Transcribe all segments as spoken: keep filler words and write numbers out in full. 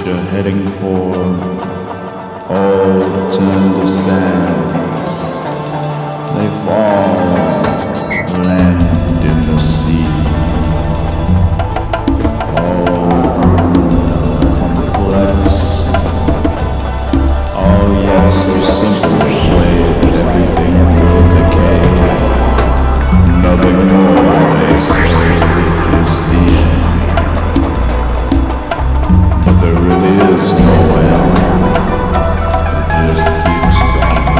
you're heading for all turn to sand. They fall, land in the sea. All complex, all yet so simple way that everything will decay. Nothing more, they say, is the end. But there really is no end. It just keeps going.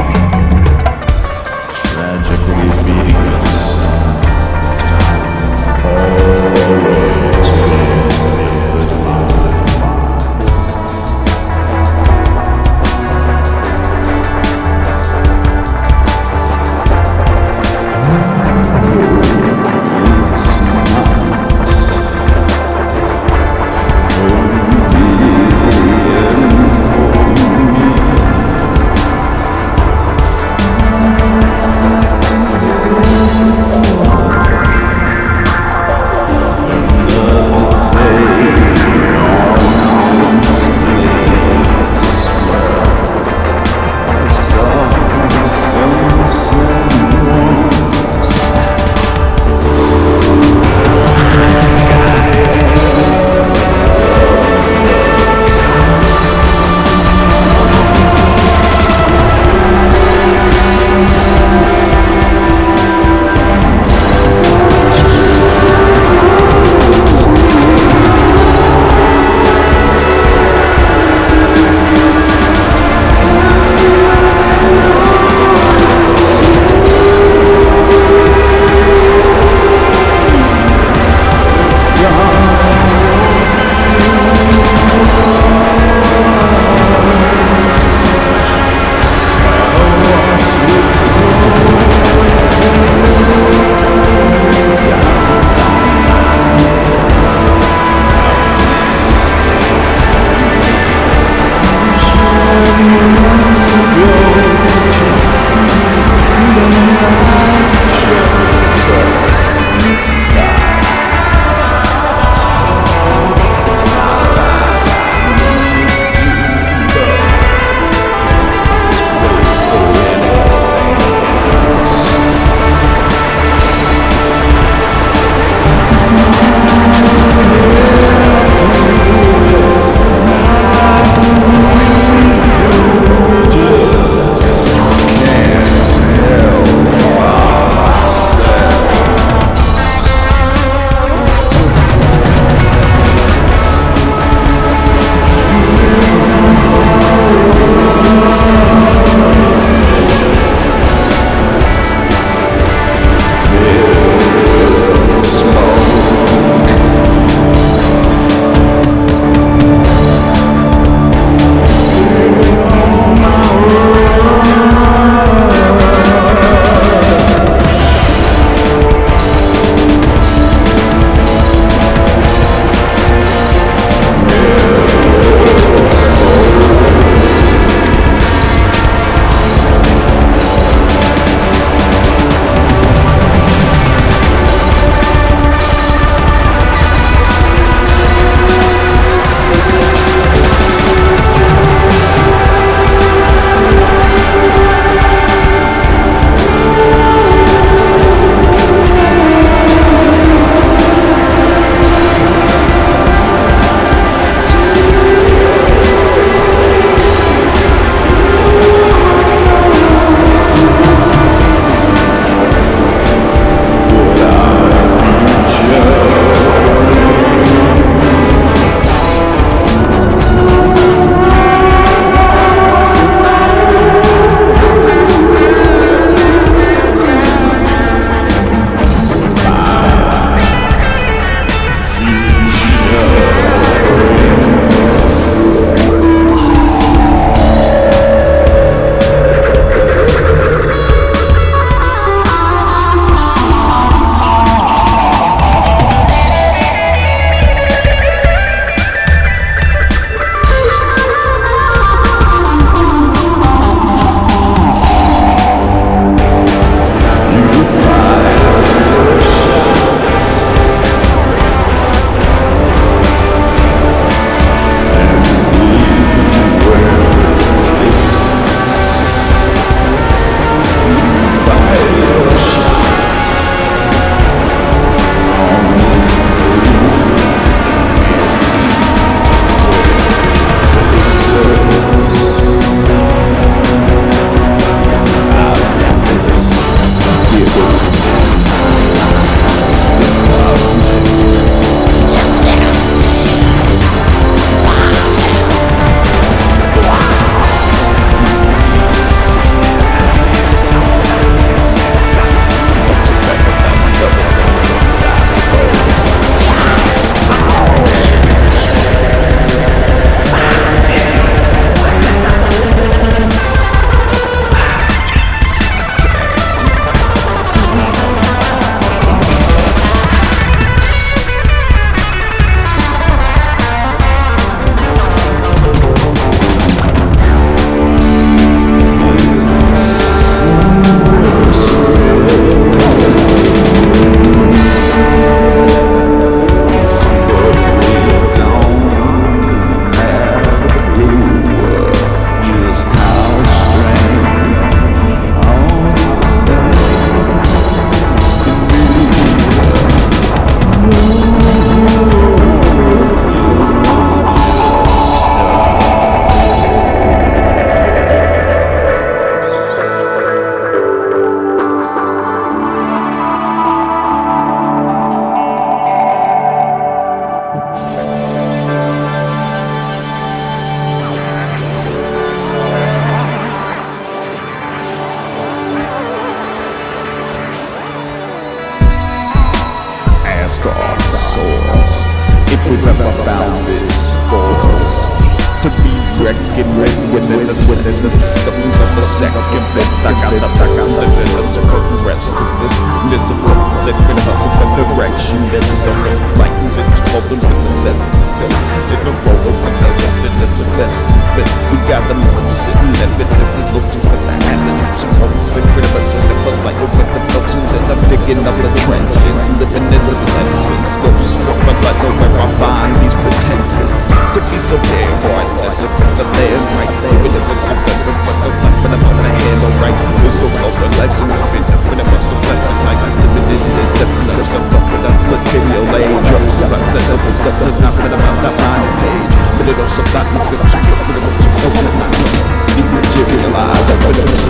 scarred souls. If we've ever found this force to be reckoned with within the within the systems of the second bits, I got the back on the dinners for the rest of this miserable living hustle for direction. This sort of light that's rolling with the best best in the roll with the best of the best best. We got the love sitting evidently looking for the attitudes and hoping for the best of the light with the folks, and then I'm digging up the trenches, living in the places, ghosts from a light where I find these pretenses to be so damn right. That's a the land right there. Even if it's a better, but the life and I'm on the handle right. We're so open, life's in the fit. When I'm on some left, I'm like, living in this, stepping up, stuff up with a material age. Drops the fact that it was stuff that's not that I'm out that mind page. But it also not the good, but it was so open, not the materialize. I put it